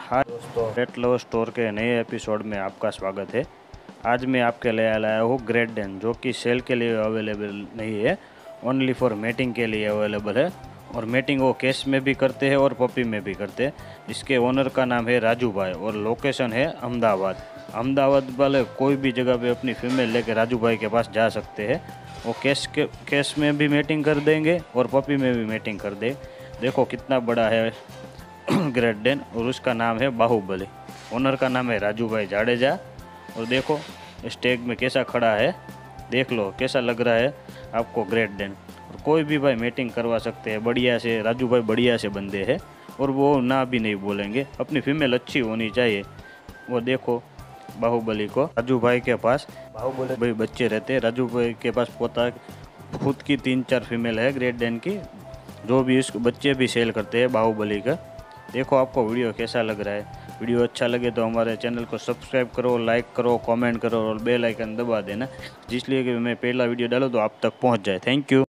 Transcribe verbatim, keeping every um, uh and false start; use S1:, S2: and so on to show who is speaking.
S1: हाय दोस्तों, पेट love store के नए एपिसोड में आपका स्वागत है। आज मैं आपके लिए लाया हूँ ग्रेट डेन, जो कि सेल के लिए अवेलेबल नहीं है, ओनली फॉर मेटिंग के लिए अवेलेबल है। और मेटिंग वो केस में भी करते हैं और पपी में भी करते हैं। इसके ओनर का नाम है राजू भाई और लोकेशन है अहमदाबाद। अहमदाबाद वाले कोई भी जगह पे अपनी फीमेल लेके राजू भाई के पास जा सकते हैं। वो केस के केस में भी मेटिंग कर देंगे और पपी में भी मेटिंग कर दे। देखो कितना बड़ा है ग्रेट डेन, और उसका नाम है बाहुबली। ओनर का नाम है राजू भाई जाडेजा। और देखो स्टेज में कैसा खड़ा है, देख लो कैसा लग रहा है आपको ग्रेट डेन। और कोई भी भाई मीटिंग करवा सकते हैं बढ़िया से। राजू भाई बढ़िया से बंदे हैं और वो ना भी नहीं बोलेंगे। अपनी फीमेल अच्छी होनी चाहिए। वो देखो बाहुबली को, राजू भाई के पास बाहुबली भाई बच्चे रहते हैं। राजू भाई के पास पोता खुद की तीन चार फीमेल है ग्रेट डेन की, जो भी इस बच्चे भी सेल करते हैं बाहुबली का। देखो आपको वीडियो कैसा लग रहा है। वीडियो अच्छा लगे तो हमारे चैनल को सब्सक्राइब करो, लाइक करो, कमेंट करो और बेल आइकन दबा देना, जिसलिए कि मैं पहला वीडियो डालूँ तो आप तक पहुंच जाए। Thank you.